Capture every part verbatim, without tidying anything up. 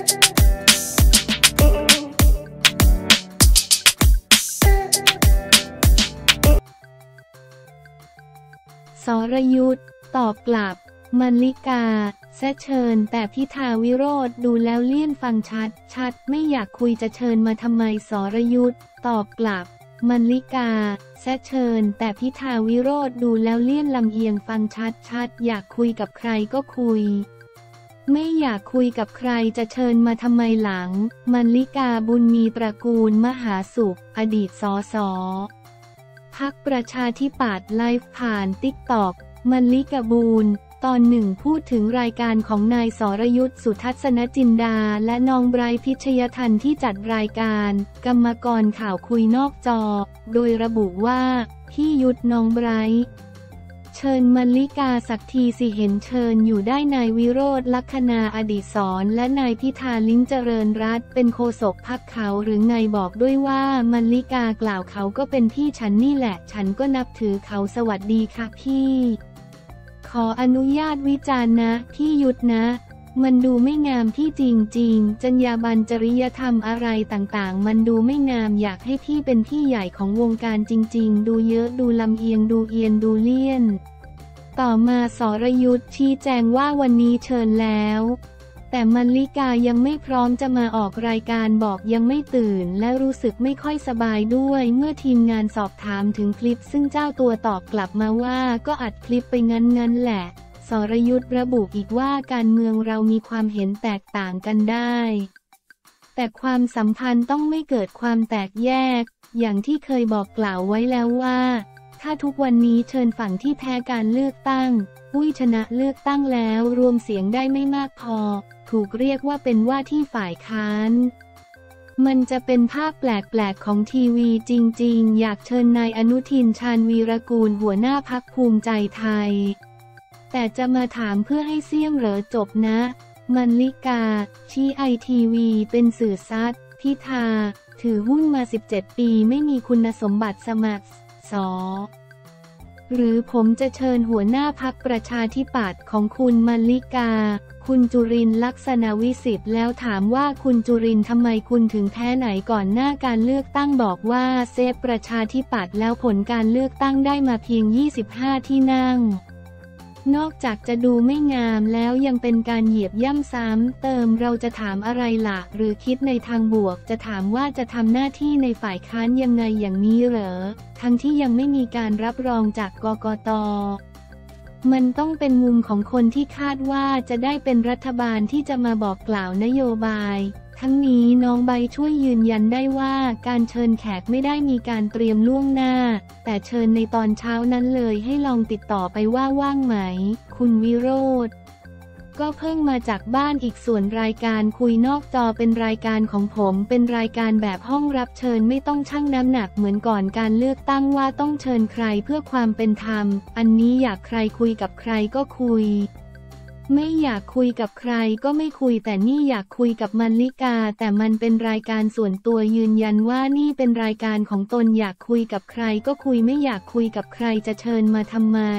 สรยุทธตอบกลับมลลิกาแซะเชิญแต่พิธาวิโรจน์ดูแล้วเลี่ยนฟังชัดชัดไม่อยากคุยจะเชิญมาทำไมสรยุทธตอบกลับมลลิกาแซะเชิญแต่พิธาวิโรจน์ดูแล้วเลี่ยนลำเอียงฟังชัดชัดอยากคุยกับใครก็คุยไม่อยากคุยกับใครจะเชิญมาทำไมหลังมลลิกาบุญมีตระกูลมหาสุขอดีตสสพรรคประชาธิปัตย์ไลฟ์ผ่านติ๊กต็อกมลลิกาบูญตอนหนึ่งพูดถึงรายการของนายสรยุทธสุทัศนจินดาและน้องไบรท์พิชยทันที่จัดรายการกรรมกรข่าวคุยนอกจอโดยระบุว่าพี่ยุทธน้องไบรท์เชิญมลลิกาสักทีสิเห็นเชิญอยู่ได้นายวิโรจน์ลัคนาอดิศรและนายพิธาลิ้มเจริญรัตน์เป็นโฆษกพรรคเขาหรือไงบอกด้วยว่ามลลิกากล่าวเขาก็เป็นพี่ฉันนี่แหละฉันก็นับถือเขาสวัสดีค่ะพี่ขออนุญาตวิจารณ์นะพี่ยุทธนะมันดูไม่งามพี่จริงๆจรรยาบรรณจริยธรรมอะไรต่างๆมันดูไม่งามอยากให้พี่เป็นพี่ใหญ่ของวงการจริงๆดูเยอะดูลำเอียงดูเอียนดูเลี่ยนต่อมาสรยุทธชี้แจงว่าวันนี้เชิญแล้วแต่มลลิกายังไม่พร้อมจะมาออกรายการบอกยังไม่ตื่นและรู้สึกไม่ค่อยสบายด้วยเมื่อทีมงานสอบถามถึงคลิปซึ่งเจ้าตัวตอบกลับมาว่าก็อัดคลิปไปงั้นๆแหละสรยุทธระบุอีกว่าการเมืองเรามีความเห็นแตกต่างกันได้แต่ความสัมพันธ์ต้องไม่เกิดความแตกแยกอย่างที่เคยบอกกล่าวไว้แล้วว่าถ้าทุกวันนี้เชิญฝั่งที่แพ้การเลือกตั้งอุ้ยชนะเลือกตั้งแล้วรวมเสียงได้ไม่มากพอถูกเรียกว่าเป็นว่าที่ฝ่ายค้านมันจะเป็นภาพแปลกๆของทีวีจริงๆอยากเชิญนายอนุทินชาญวีรกูลหัวหน้าพรรคภูมิใจไทยแต่จะมาถามเพื่อให้เสี่ยงเหรอจบนะมลลิกาชี้ไอทีวีเป็นสื่อซัดพิธาถือหุ้นมาสิบเจ็ดปีไม่มีคุณสมบัติสมัครสอหรือผมจะเชิญหัวหน้าพรรคประชาธิปัตย์ของคุณมลลิกาคุณจุรินทร์ลักษณวิสิทธิ์แล้วถามว่าคุณจุรินทร์ทำไมคุณถึงแพ้ไหนก่อนหน้าการเลือกตั้งบอกว่าเซฟประชาธิปัตย์แล้วผลการเลือกตั้งได้มาเพียงยี่สิบห้าที่นั่งนอกจากจะดูไม่งามแล้วยังเป็นการเหยียบย่ำซ้ำเติมเราจะถามอะไรล่ะหรือคิดในทางบวกจะถามว่าจะทำหน้าที่ในฝ่ายค้านยังไงอย่างนี้เหรอทั้งที่ยังไม่มีการรับรองจากกกต.มันต้องเป็นมุมของคนที่คาดว่าจะได้เป็นรัฐบาลที่จะมาบอกกล่าวนโยบายทั้งนี้น้องใบช่วยยืนยันได้ว่าการเชิญแขกไม่ได้มีการเตรียมล่วงหน้าแต่เชิญในตอนเช้านั้นเลยให้ลองติดต่อไปว่าว่างไหมคุณวิโรจน์ก็เพิ่งมาจากบ้านอีกส่วนรายการคุยนอกจอเป็นรายการของผมเป็นรายการแบบห้องรับเชิญไม่ต้องชั่งน้ำหนักเหมือนก่อนการเลือกตั้งว่าต้องเชิญใครเพื่อความเป็นธรรมอันนี้อยากใครคุยกับใครก็คุยไม่อยากคุยกับใครก็ไม่คุยแต่นี่อยากคุยกับมลลิกาแต่มันเป็นรายการส่วนตัวยืนยันว่านี่เป็นรายการของตนอยากคุยกับใครก็คุยไม่อยากคุยกับใครจะเชิญมาทำไม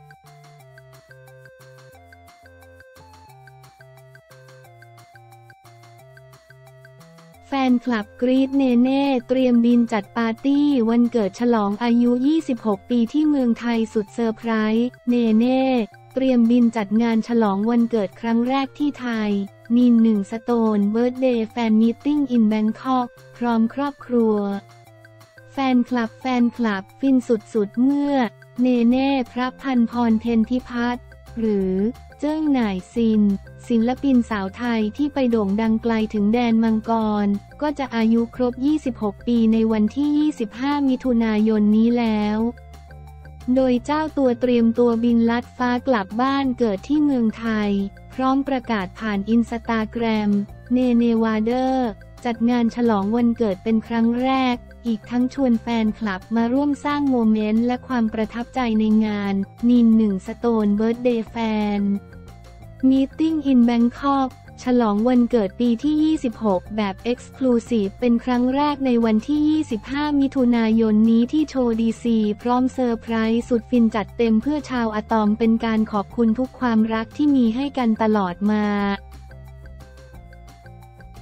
แฟนคลับกรี๊ดเนเน่เตรียมบินจัดปาร์ตี้วันเกิดฉลองอายุยี่สิบหกปีที่เมืองไทยสุดเซอร์ไพรส์เนเน่เตรียมบินจัดงานฉลองวันเกิดครั้งแรกที่ไทยนีนหนึ่งสโตนเบิร์ธเดย์แฟนมีตติ้งอินแบงคอกพร้อมครอบครัวแฟนคลับแฟนคลับฟินสุดๆเมื่อเนเน่พระพันพรเพ็ญพิพัฒน์หรือเจิ้งหน่ายซินศิลปินสาวไทยที่ไปโด่งดังไกลถึงแดนมังกรก็จะอายุครบยี่สิบหกปีในวันที่ยี่สิบห้ามิถุนายนนี้แล้วโดยเจ้าตัวเตรียมตัวบินลัดฟ้ากลับบ้านเกิดที่เมืองไทยพร้อมประกาศผ่านอินสตาแกรมเนเนวาเดอร์จัดงานฉลองวันเกิดเป็นครั้งแรกอีกทั้งชวนแฟนคลับมาร่วมสร้างโมเมนต์และความประทับใจในงานนินหนึ่งสโตนเบิร์ธเดย์แฟนมีตติ้งอินแบงคอกฉลองวันเกิดปีที่ยี่สิบหกแบบ Exclusive เป็นครั้งแรกในวันที่ยี่สิบห้ามิถุนายนนี้ที่โชว์ดีซีพร้อมเซอร์ไพรส์สุดฟินจัดเต็มเพื่อชาวอะตอมเป็นการขอบคุณทุกความรักที่มีให้กันตลอดมา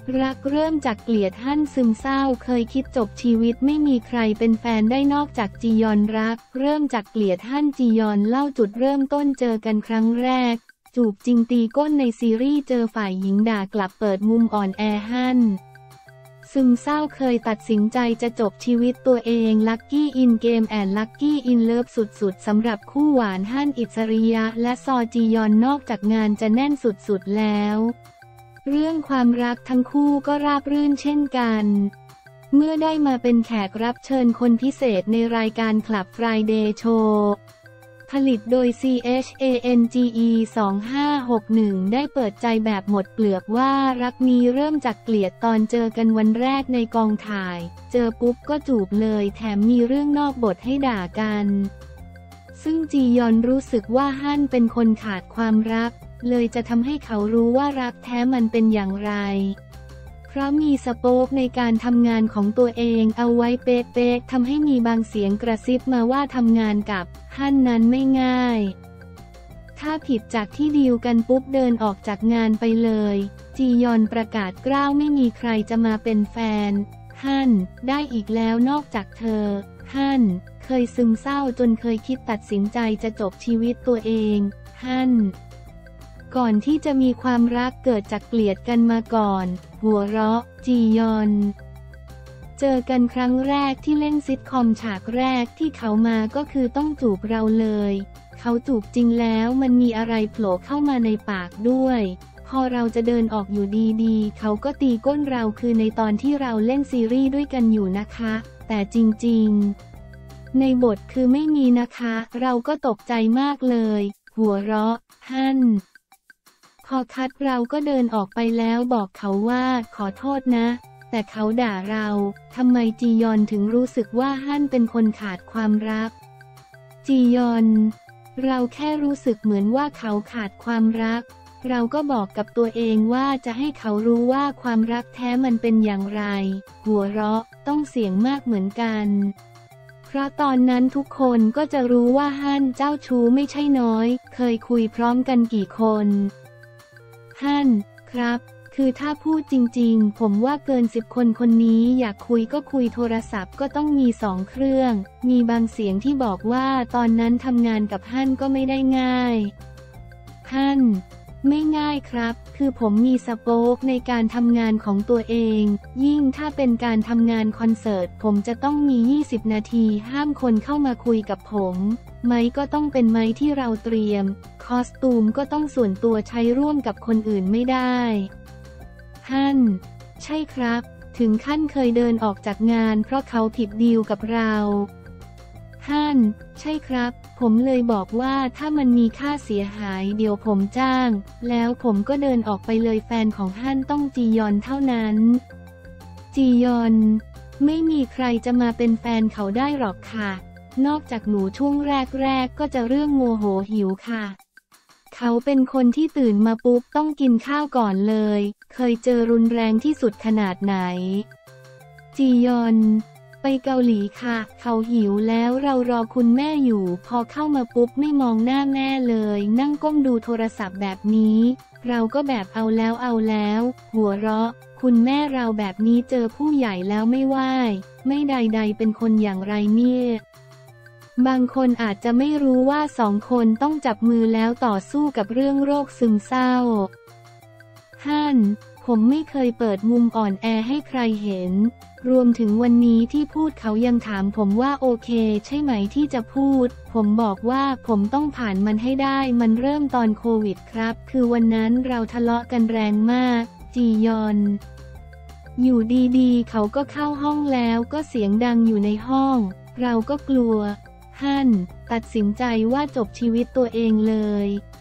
รักเริ่มจากเกลียดฮั่นซึมเศร้าเคยคิดจบชีวิตไม่มีใครเป็นแฟนได้นอกจากจียอนรักเริ่มจากเกลียดฮั่นจียอนเล่าจุดเริ่มต้นเจอกันครั้งแรกจูบจริงตีก้นในซีรีส์เจอฝ่ายหญิงด่ากลับเปิดมุมอ่อนแอฮั่นซึมเศร้าเคยตัดสินใจจะจบชีวิตตัวเองลัคกี้อินเกมแอนลัคกี้อินเลิฟสุดๆสำหรับคู่หวานฮั่นอิสริยะและซอจียอนนอกจากงานจะแน่นสุดๆแล้วเรื่องความรักทั้งคู่ก็ราบรื่นเช่นกันเมื่อได้มาเป็นแขกรับเชิญคนพิเศษในรายการ Club Friday Show ผลิตโดย ซี เอช เอ เอ็น จี อี สองห้าหกหนึ่ง ได้เปิดใจแบบหมดเปลือกว่ารักนี้เริ่มจากเกลียดตอนเจอกันวันแรกในกองถ่ายเจอปุ๊บก็จูบเลยแถมมีเรื่องนอกบทให้ด่ากันซึ่งจียอนรู้สึกว่าฮั่นเป็นคนขาดความรักเลยจะทำให้เขารู้ว่ารักแท้มันเป็นอย่างไรเพราะมีสโป๊กในการทำงานของตัวเองเอาไว้เป๊ะๆทำให้มีบางเสียงกระซิบมาว่าทำงานกับฮั่นนั้นไม่ง่ายถ้าผิดจากที่ดีลกันปุ๊บเดินออกจากงานไปเลยจียอนประกาศกล้าวไม่มีใครจะมาเป็นแฟนฮั่นได้อีกแล้วนอกจากเธอฮั่นเคยซึมเศร้าจนเคยคิดตัดสินใจจะจบชีวิตตัวเองฮั่นก่อนที่จะมีความรักเกิดจากเกลียดกันมาก่อนหัวเราะจียอนเจอกันครั้งแรกที่เล่นซิทคอมฉากแรกที่เขามาก็คือต้องจูบเราเลยเขาจูบจริงแล้วมันมีอะไรโผล่เข้ามาในปากด้วยพอเราจะเดินออกอยู่ดีๆเขาก็ตีก้นเราคือในตอนที่เราเล่นซีรีส์ด้วยกันอยู่นะคะแต่จริงๆในบทคือไม่มีนะคะเราก็ตกใจมากเลยหัวเราะฮั่นพอคัดเราก็เดินออกไปแล้วบอกเขาว่าขอโทษนะแต่เขาด่าเราทำไมจียอนถึงรู้สึกว่าฮั่นเป็นคนขาดความรักจียอนเราแค่รู้สึกเหมือนว่าเขาขาดความรักเราก็บอกกับตัวเองว่าจะให้เขารู้ว่าความรักแท้มันเป็นอย่างไรหัวเราะต้องเสียงมากเหมือนกันเพราะตอนนั้นทุกคนก็จะรู้ว่าฮั่นเจ้าชู้ไม่ใช่น้อยเคยคุยพร้อมกันกี่คนฮั่นครับคือถ้าพูดจริงๆผมว่าเกินสิบคนคนนี้อยากคุยก็คุยโทรศัพท์ก็ต้องมีสองเครื่องมีบางเสียงที่บอกว่าตอนนั้นทำงานกับฮั่นก็ไม่ได้ง่ายฮั่นไม่ง่ายครับคือผมมีสโป๊กในการทำงานของตัวเองยิ่งถ้าเป็นการทำงานคอนเสิร์ตผมจะต้องมียี่สิบนาทีห้ามคนเข้ามาคุยกับผมไมค์ก็ต้องเป็นไมค์ที่เราเตรียมคอสตูมก็ต้องส่วนตัวใช้ร่วมกับคนอื่นไม่ได้ฮั่นใช่ครับถึงขั้นเคยเดินออกจากงานเพราะเขาผิดดีลกับเราฮั่นใช่ครับผมเลยบอกว่าถ้ามันมีค่าเสียหายเดี๋ยวผมจ้างแล้วผมก็เดินออกไปเลยแฟนของฮั่นต้องจียอนเท่านั้นจียอนไม่มีใครจะมาเป็นแฟนเขาได้หรอกค่ะนอกจากหนูช่วงแรกๆก็จะเรื่องโมโหหิวค่ะเขาเป็นคนที่ตื่นมาปุ๊บต้องกินข้าวก่อนเลยเคยเจอรุนแรงที่สุดขนาดไหนจียอนไปเกาหลีค่ะเขาหิวแล้วเรารอคุณแม่อยู่พอเข้ามาปุ๊บไม่มองหน้าแม่เลยนั่งก้มดูโทรศัพท์แบบนี้เราก็แบบเอาแล้วเอาแล้วหัวเราะคุณแม่เราแบบนี้เจอผู้ใหญ่แล้วไม่ไหวไม่ใดๆเป็นคนอย่างไรเนี่ยบางคนอาจจะไม่รู้ว่าสองคนต้องจับมือแล้วต่อสู้กับเรื่องโรคซึมเศร้าฮั่นผมไม่เคยเปิดมุมอ่อนแอให้ใครเห็นรวมถึงวันนี้ที่พูดเขายังถามผมว่าโอเคใช่ไหมที่จะพูดผมบอกว่าผมต้องผ่านมันให้ได้มันเริ่มตอนโควิดครับคือวันนั้นเราทะเลาะกันแรงมากจียอนอยู่ดีๆเขาก็เข้าห้องแล้วก็เสียงดังอยู่ในห้องเราก็กลัวฮั่นตัดสินใจว่าจบชีวิตตัวเองเลย